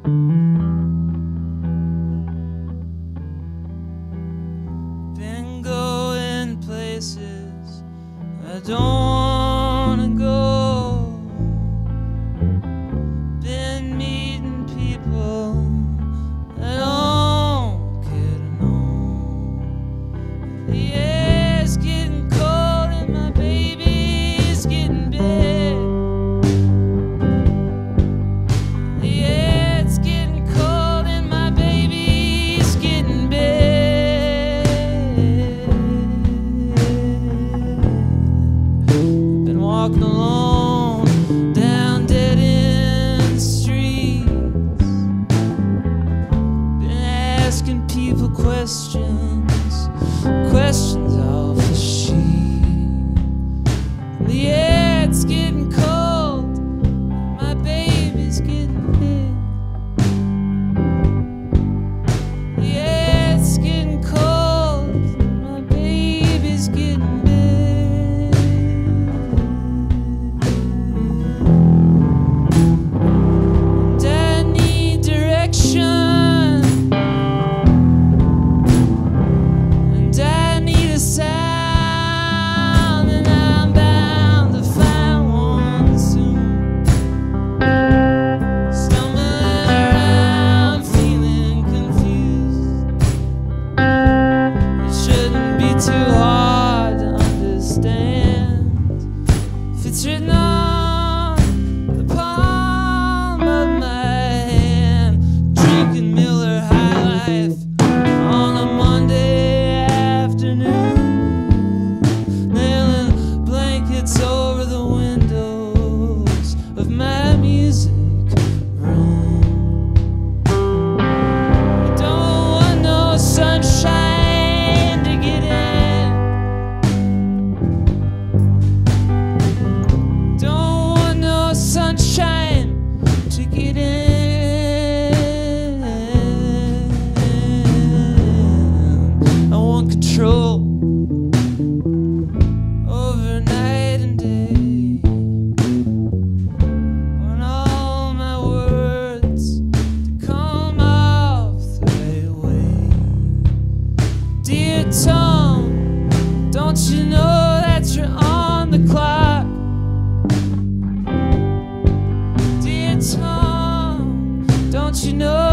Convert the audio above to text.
Been going places I don't wanna go. Been meeting people I don't care to know. The air's getting cold and my baby's getting big. The air's getting cold and my baby's getting big. I've been walking alone down dead-end streets, been asking people questions, questions off the sheet. The air's getting cold, my baby's getting big. The air's getting cold, my baby's getting big. And I need direction, and I need a sound, and I'm bound to find one soon. Stumbling around, feeling confused. It shouldn't be too hard to understand if it's written on the palm of my hand. Drinking Miller High Life on a Monday afternoon, nailing blankets over the windows of my music room. I don't want no sunshine to get in. Don't want no sunshine to get in. I want control over night and day. Want all my words to come off the right way. Dear Tom, don't you know that you're on the clock? Dear Tom, don't you know